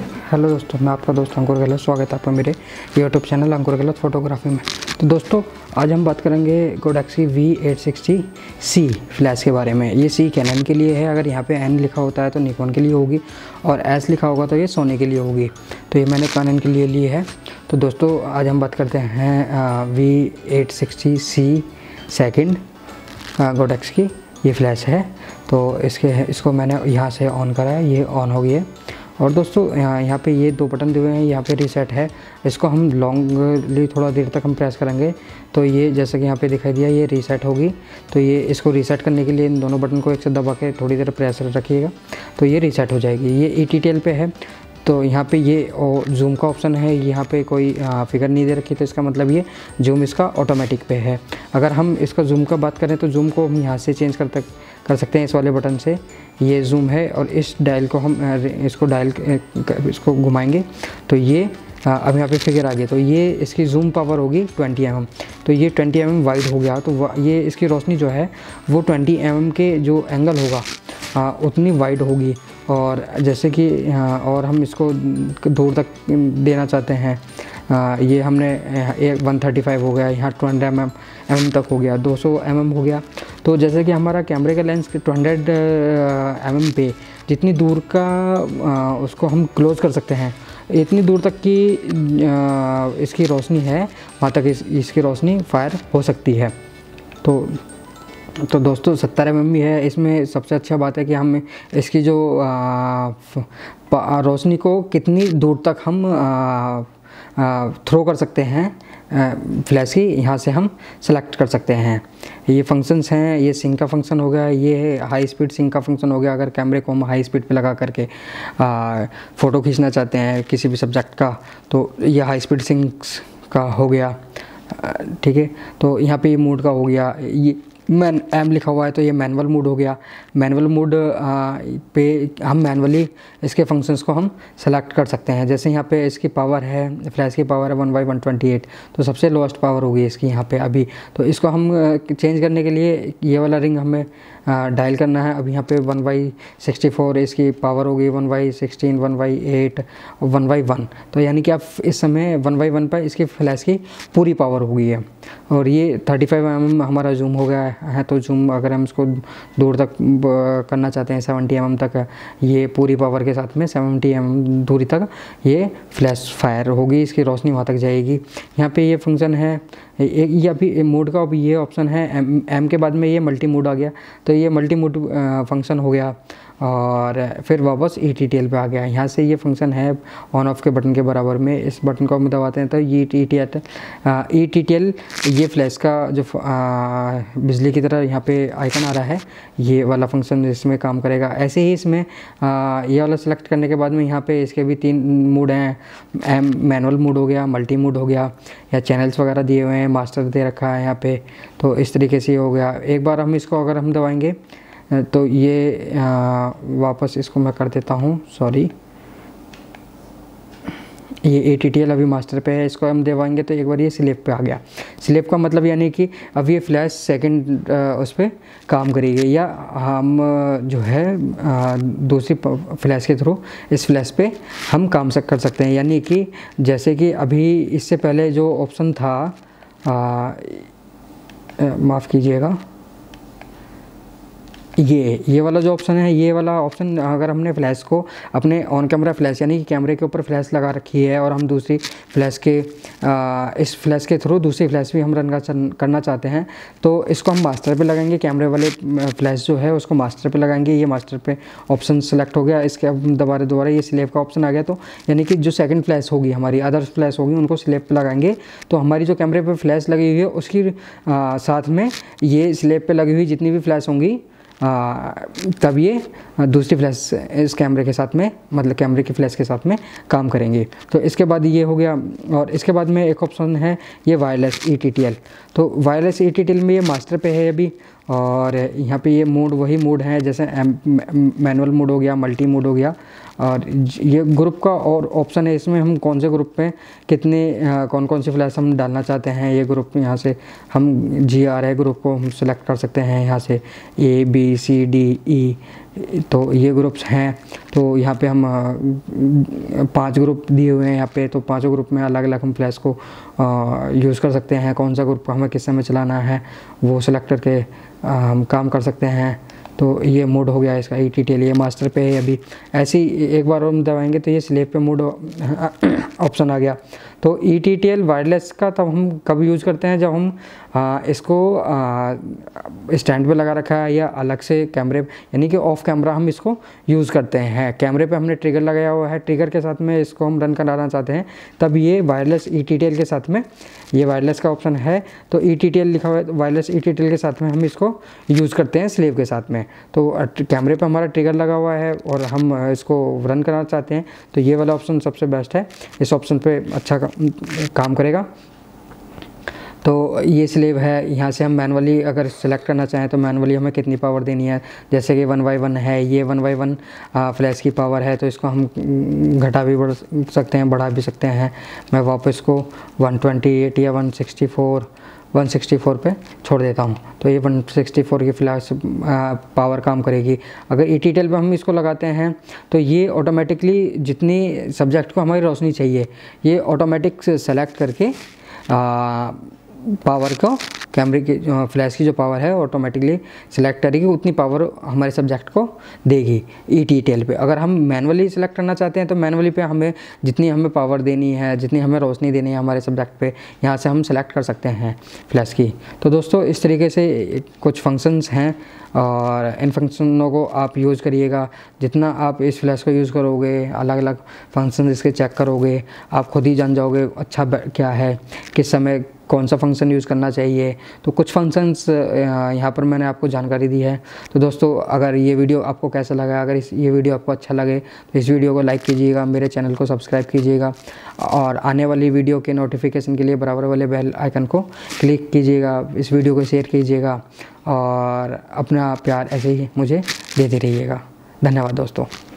Hello दोस्तों, मैं आपका दोस्त अंकुर गहलोत। स्वागत है आपका मेरे YouTube channel Ankur Gehlot photography में। तो दोस्तों, आज हम बात करेंगे गोडैक्सी V860C फ्लैश के बारे में। ये C कैनन के लिए है। अगर यहाँ पे N लिखा होता है तो निकॉन के लिए होगी, और S लिखा होगा तो ये सोनी के लिए होगी। तो ये मैंने कैनन के लिए ली है। तो दोस्तों, आज हम बात करते हैं V860C सेकेंड गोडैक्स की। ये फ्लैश है। तो इसको मैंने यहाँ से ऑन करा है, ये ऑन हो गई है। और दोस्तों, यहाँ पे ये दो बटन दिए हुए हैं। यहाँ पे रीसेट है, इसको हम लॉन्गली थोड़ा देर तक हम प्रेस करेंगे तो ये जैसे कि यहाँ पे दिखाई दिया, ये रीसेट होगी। तो ये इसको रीसेट करने के लिए इन दोनों बटन को एक से दबा के थोड़ी देर प्रेस रखिएगा तो ये रीसेट हो जाएगी। ये ETTL पे है। तो यहाँ पे ये जूम का ऑप्शन है। यहाँ पे कोई फिगर नहीं दे रखी, तो इसका मतलब ये जूम इसका ऑटोमेटिक पे है। अगर हम इसका जूम का बात करें तो जूम को हम यहाँ से चेंज कर सकते हैं इस वाले बटन से। ये जूम है और इस डायल को हम इसको घुमाएंगे तो ये अब यहाँ पे फिगर आ गई। तो ये इसकी जूम पावर होगी 20 mm। तो ये 20 mm वाइड हो गया। तो ये इसकी रोशनी जो है वो 20 mm के जो एंगल होगा उतनी वाइड होगी। और जैसे कि और हम इसको दूर तक देना चाहते हैं, ये हमने 135 हो गया, यहाँ 200 mm तक हो गया, 200 mm हो गया। तो जैसे कि हमारा कैमरे का लेंस 200 mm पे जितनी दूर का उसको हम क्लोज़ कर सकते हैं, इतनी दूर तक की इसकी रोशनी है, वहाँ तक इसकी रोशनी फायर हो सकती है। तो दोस्तों, 70 mm भी है। इसमें सबसे अच्छा बात है कि हम इसकी जो रोशनी को कितनी दूर तक हम थ्रो कर सकते हैं फ्लैश की, यहाँ से हम सेलेक्ट कर सकते हैं। ये फंक्शंस हैं। ये सिंक का फंक्शन हो गया, ये हाई स्पीड सिंक का फंक्शन हो गया। अगर कैमरे को हम हाई स्पीड पे लगा करके फ़ोटो खींचना चाहते हैं किसी भी सब्जेक्ट का, तो ये हाई स्पीड सिंक का हो गया। ठीक है। तो यहाँ पे ये मोड का हो गया, ये M लिखा हुआ है तो ये मैनुअल मोड हो गया। मैनुअल मोड पे हम मैनुअली इसके फंक्शंस को हम सेलेक्ट कर सकते हैं। जैसे यहाँ पे इसकी पावर है, फ्लैश की पावर है 1/128, तो सबसे लोएस्ट पावर होगी इसकी यहाँ पे अभी। तो इसको हम चेंज करने के लिए ये वाला रिंग हमें डायल करना है। अब यहाँ पे 1/64 इसकी पावर होगी, 1/16, 1/8, 1/1। तो यानी कि आप इस समय 1/1 पर इसकी फ्लैश की पूरी पावर हो गई है। और ये 35 mm हमारा जूम हो गया है। तो जूम अगर हम इसको दूर तक करना चाहते हैं 70 mm तक, ये पूरी पावर के साथ में 70 mm दूरी तक ये फ्लैश फायर होगी, इसकी रोशनी वहाँ तक जाएगी। यहाँ पे ये फंक्शन है ये अभी मोड का, अभी ये ऑप्शन है M के बाद में ये मल्टी मोड आ गया। तो ये मल्टी मोड फंक्शन हो गया और फिर वापस ETTL पे आ गया। यहाँ से ये फंक्शन है ऑन ऑफ के बटन के बराबर में। इस बटन को हम दबाते हैं तो ये ETTL ये फ्लैश का जो बिजली की तरह यहाँ पे आइकन आ रहा है, ये वाला फंक्शन इसमें काम करेगा। ऐसे ही इसमें ये वाला सेलेक्ट करने के बाद में यहाँ पे इसके भी 3 मोड हैं। मैनुअल मोड हो गया, मल्टी मोड हो गया, या चैनल्स वगैरह दिए हुए हैं, मास्टर दे रखा है यहाँ पे। तो इस तरीके से हो गया। एक बार हम इसको अगर हम दबाएंगे तो ये वापस इसको मैं कर देता हूँ, सॉरी। ये ETTL अभी मास्टर पे है, इसको हम दबाएंगे तो एक बार ये स्लिप पे आ गया। स्लिप का मतलब यानी कि अब ये फ्लैश सेकंड उस पर काम करेगी, या हम जो है दूसरी फ्लैश के थ्रू इस फ्लैश पे हम काम कर सकते हैं। यानी कि जैसे कि अभी इससे पहले जो ऑप्शन था, माफ़ कीजिएगा, ये वाला जो ऑप्शन है, ये वाला ऑप्शन अगर हमने फ्लैश को अपने ऑन कैमरा फ्लैश यानी कि कैमरे के ऊपर फ्लैश लगा रखी है और हम दूसरी फ्लैश के इस फ्लैश के थ्रू दूसरी फ्लैश भी हम रन करना चाहते हैं, तो इसको हम मास्टर पे लगाएंगे। कैमरे वाले फ्लैश जो है उसको मास्टर पे लगाएंगे। ये मास्टर पे ऑप्शन सेलेक्ट हो गया। इसके अब दोबारा ये स्लेव का ऑप्शन आ गया। तो यानी कि जो सेकंड फ्लैश होगी, हमारी अदर फ्लैश होगी, उनको स्लेव पे लगाएंगे तो हमारी जो कैमरे पे फ्लैश लगी हुई है उसकी साथ में ये स्लेव पे लगी हुई जितनी भी फ्लैश होंगी तब ये दूसरी फ्लैश इस कैमरे के साथ में, मतलब कैमरे की फ्लैश के साथ में काम करेंगे। तो इसके बाद ये हो गया। और इसके बाद में एक ऑप्शन है ये वायरलेस ETTL। तो वायरलेस ETTL में ये मास्टर पे है अभी। और यहाँ पे ये मोड वही मोड है जैसे मैनुअल मोड हो गया, मल्टी मोड हो गया। और ये ग्रुप का और ऑप्शन है, इसमें हम कौन से ग्रुप पे कितने कौन कौन सी फ्लैश हम डालना चाहते हैं, ये ग्रुप यहाँ से हम GR है ग्रुप को हम सेलेक्ट कर सकते हैं। यहाँ से A B C D E तो ये ग्रुप्स हैं। तो यहाँ पे हम 5 ग्रुप दिए हुए हैं यहाँ पे, तो पांचों ग्रुप में अलग अलग हम फ्लैश को यूज़ कर सकते हैं। कौन सा ग्रुप हमें किस समय चलाना है वो सेलेक्ट करके हम काम कर सकते हैं। तो ये मोड हो गया इसका ETTL, ये मास्टर पे है अभी। ऐसे ही एक बार हम दबाएंगे तो ये स्लेव पे मोड ऑप्शन आ गया। तो ETTL वायरलेस का तब हम कब यूज़ करते हैं, जब हम इसको स्टैंड पे लगा रखा है या अलग से कैमरे यानी कि ऑफ कैमरा हम इसको यूज़ करते हैं। कैमरे पे हमने ट्रिगर लगाया हुआ है, ट्रिगर के साथ में इसको हम रन कराना चाहते हैं, तब ये वायरलेस ETTL के साथ में, ये वायरलेस का ऑप्शन है तो ETTL लिखा हुआ है, वायरलेस ETTL के साथ में हम इसको यूज़ करते हैं स्लेव के साथ में। तो कैमरे पे हमारा ट्रिगर लगा हुआ है और हम इसको रन कराना चाहते हैं, तो ये वाला ऑप्शन सबसे बेस्ट है, इस ऑप्शन पे अच्छा काम करेगा। तो ये स्लेव है, यहाँ से हम मैनुअली अगर सेलेक्ट करना चाहें तो मैनुअली हमें कितनी पावर देनी है, जैसे कि 1/1 है, ये 1/1 फ्लैश की पावर है, तो इसको हम घटा भी बढ़ सकते हैं, बढ़ा भी सकते हैं। मैं वापस को 128 या 164 पे छोड़ देता हूँ, तो ये 164 की फ्लैश पावर काम करेगी। अगर ETTL पे हम इसको लगाते हैं तो ये ऑटोमेटिकली जितनी सब्जेक्ट को हमारी रोशनी चाहिए ये ऑटोमेटिक सेलेक्ट करके पावर को, कैमरे की फ्लैश की जो पावर है ऑटोमेटिकली सिलेक्ट करेगी, उतनी पावर हमारे सब्जेक्ट को देगी ETTL पे। अगर हम मैनुअली सेलेक्ट करना चाहते हैं तो मैनुअली पे हमें जितनी हमें पावर देनी है, जितनी हमें रोशनी देनी है हमारे सब्जेक्ट पे, यहाँ से हम सेलेक्ट कर सकते हैं फ्लैश की। तो दोस्तों इस तरीके से कुछ फंक्शंस हैं और इन फंक्शनों को आप यूज़ करिएगा। जितना आप इस फ्लैश को यूज़ करोगे, अलग अलग फंक्शन इसके चेक करोगे, आप खुद ही जान जाओगे अच्छा क्या है, किस समय कौन सा फंक्शन यूज़ करना चाहिए। तो कुछ फंक्शंस यहाँ पर मैंने आपको जानकारी दी है। तो दोस्तों अगर ये वीडियो आपको कैसा लगा, अगर ये वीडियो आपको अच्छा लगे तो इस वीडियो को लाइक कीजिएगा, मेरे चैनल को सब्सक्राइब कीजिएगा और आने वाली वीडियो के नोटिफिकेशन के लिए बराबर वाले बेल आइकन को क्लिक कीजिएगा, इस वीडियो को शेयर कीजिएगा और अपना प्यार ऐसे ही मुझे देते रहिएगा। धन्यवाद दोस्तों।